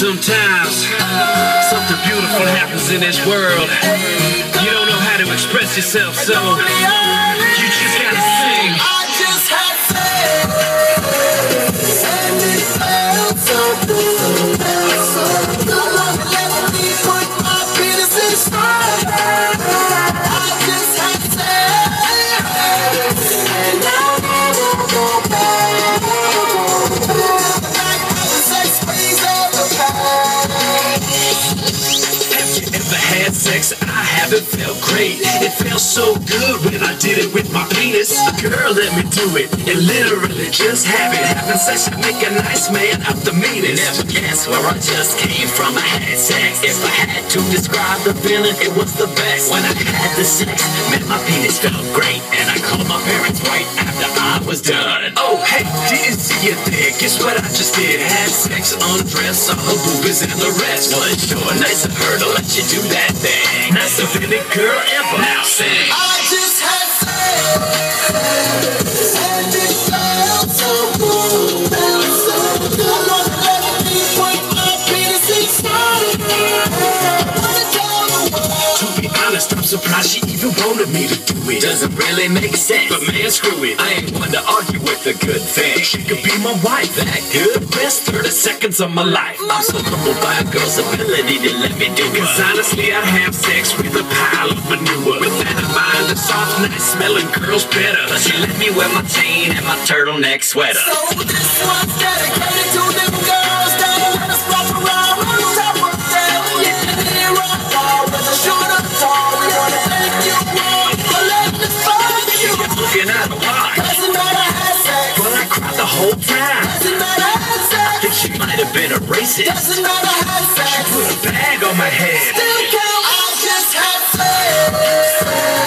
Sometimes something beautiful happens in this world. You don't know how to express yourself, so you just gotta sing. I just had sex, and it felt so good. Let me put my penis inside. I just had sex, and I'll never go back. Sex brings all the past. Have you ever had sex? I haven't felt great. It felt so good when I did it with my penis. Girl, let me do it and literally just have it. Having sex to make a nice man out the meanest. Never guess where I just came from. I had sex. If I had to describe the feeling, it was the best. When I had the sex, man, my penis felt great, and I called my parents right after I was done. Oh, hey, didn't see you there. Guess what I just did? Had sex, undressed, saw her boobies and the rest. Was sure nice of her to let you do that thing. Nicer than any girl ever. Now sing. I just had sex, and it felt so good. Let me put my penis inside. Wanna tell the world. To be honest, I'm surprised she even wanted me to do it. Doesn't really make sense, But man, screw it. I ain't one to argue with a good thing. She could be my wife. That good? Best 30 seconds of my life. I'm so humbled by a girl's ability to let me do Cause it. honestly, I'd have sex with a pile of manure. With that in mind, a soft, nice smelling girl's better. But she let me wear my chain and my turtleneck sweater. So this one's dedicated to them girls that let us walk around on top of them. Yeah, rock all with a shooter tall. We wanna make you want, but let me fuck you. You're looking out of line. Doesn't matter how sex. But I cried the whole time. Doesn't matter how sex. Think she might have been a racist. Doesn't matter how sex. Put a bag on my head. Still count. I just had sex.